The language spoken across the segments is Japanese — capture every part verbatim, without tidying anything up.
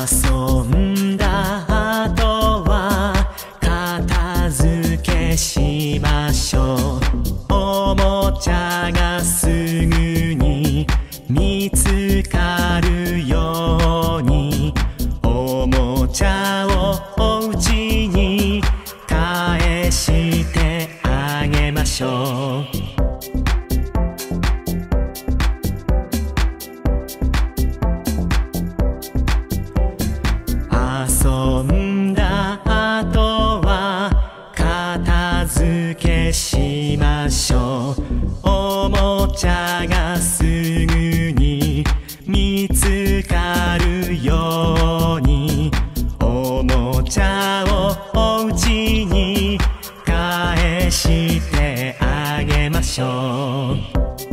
遊んだ後は片付けしましょう。おもちゃがすぐに見つかるようにおもちゃをお家に返してあげましょう。遊んだ後は片付けしましょう。おもちゃがすぐに見つかるようにおもちゃをお家に返してあげましょう。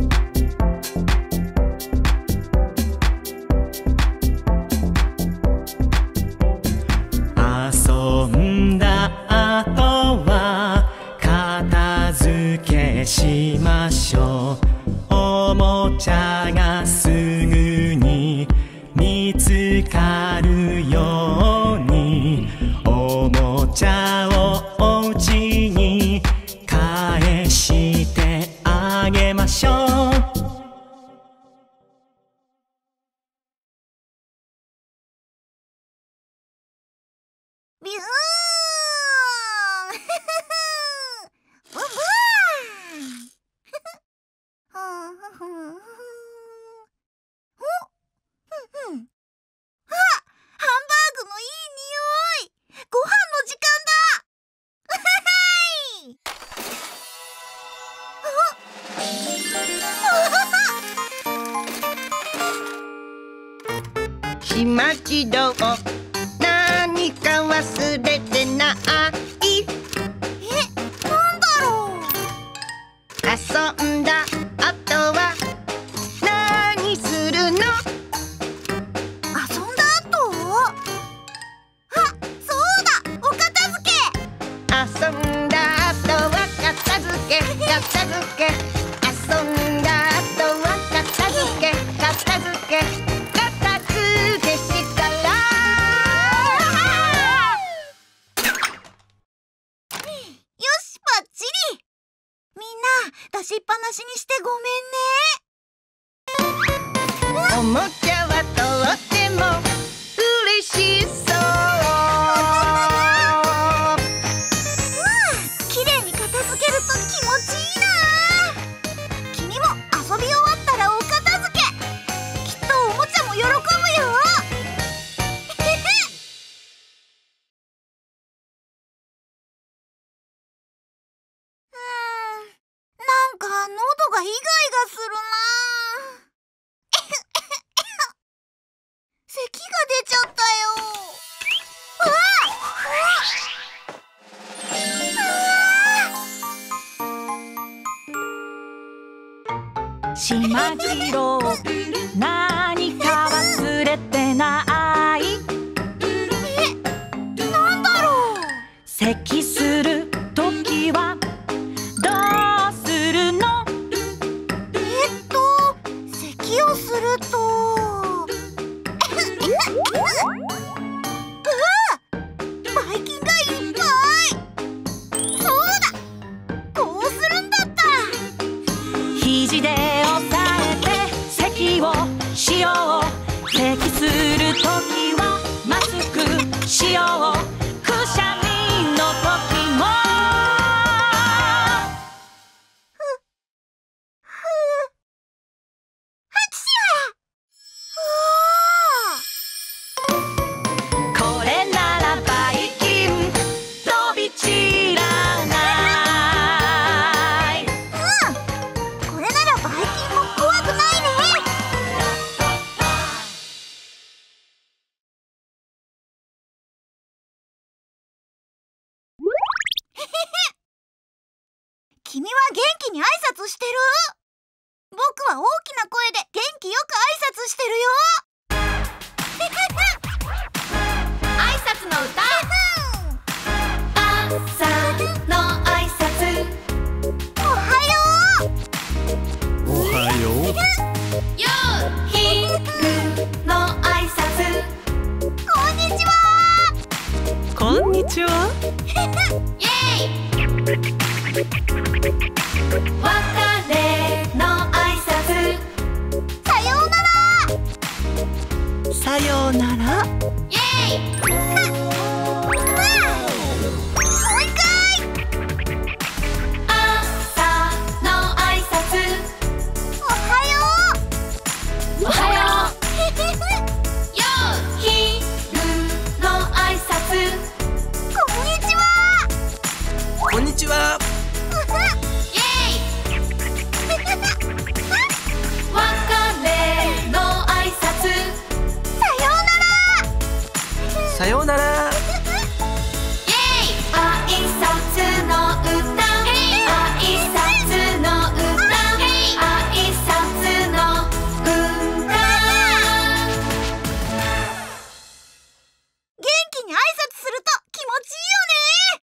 遊んだ後は片付けしましょう。おもちゃがすぐに見つかるようにおもちゃをお家に返してあげましょう。 ビューンブブーンふんふんふんふん。おふんふん。あ、ハンバーグのいい匂い。ご飯の時間だ。はい。 しまじろう何か忘れてない？ え、なんだろう。 遊んだ後は何するの？ 遊んだ後？あ、そうだ、お片付け。 遊んだ後は片付け片付け遊んだ後は片付け片付け片付けしたらよし、バッチリ。みんな出しっぱなしにしてごめんね。 おもちゃはとっても嬉しそう。 うん、きれいに片付けると気持ちいいな。君も遊び終わったらお片付け。きっとおもちゃも喜ぶよ。うーん、なんか喉がイガイガするな。咳が出ちゃったよ。うわあ！ しまじろう何か忘れてない？ え、なんだろう。 咳するときはどうするの？ えっと、咳をするとうわ、ばい菌がいっぱい。そうだ、こうするんだった。 肘で押さえて咳をしよう。咳するときはマスクしよう。くしゃみのときもこれならばい菌飛び散らない。 うん、これならばい菌も怖くないね。君は元気に挨拶してる？僕は大きな声で元気よく挨拶してるよ。挨拶の歌。 朝の挨拶おはよう。 おはよう。 昼の挨拶こんにちは。 イエイ。別れの挨拶。 さようなら。 さようなら。 イエイ。 もう一回。 朝の挨拶。 おはよう。 おはよう。昼の挨拶。 こんにちは。 こんにちは。 イエイ。別れの挨拶。 さようなら。 さようなら。 イエイ。挨拶の歌。挨拶の歌。挨拶の歌。 元気に挨拶すると気持ちいいよね。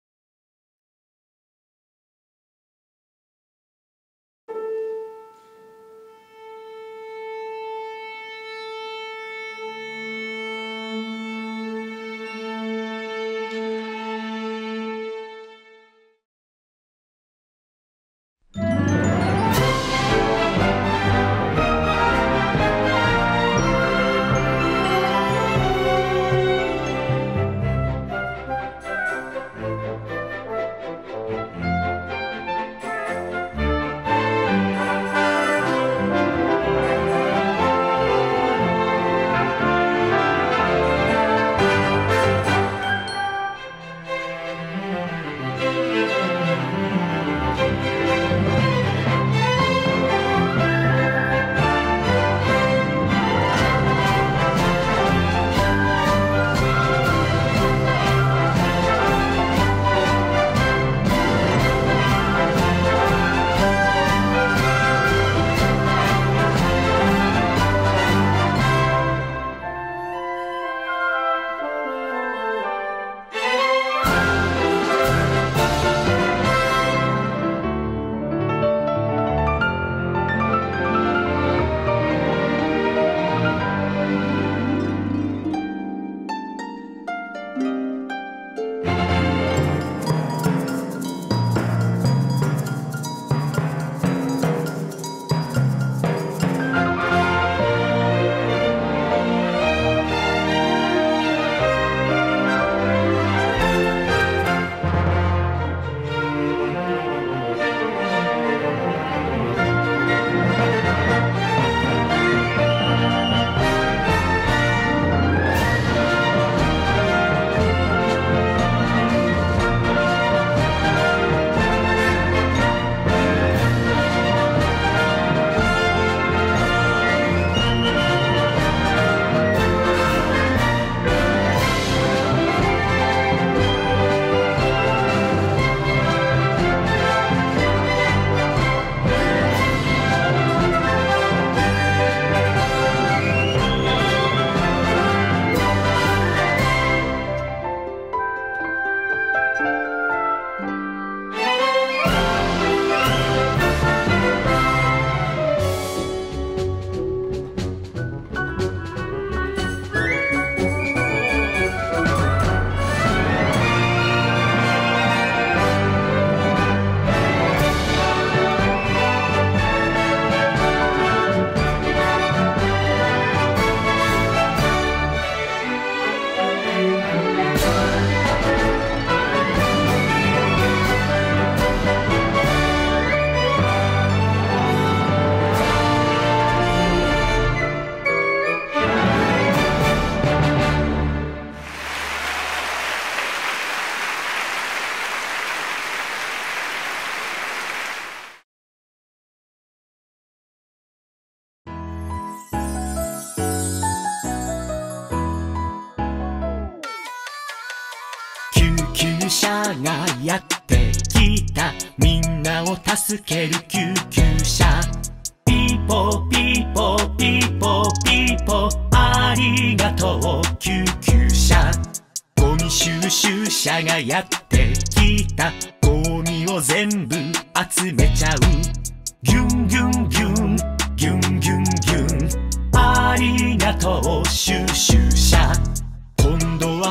車がやってきた、みんなを助ける救急車。ピーポーピーポーピーポーピーポー、ありがとう救急車。ゴミ収集車がやってきた、ゴミを全部集めちゃう。ギュンギュンギュンギュンギュンギュン、ありがとう収集車。今度は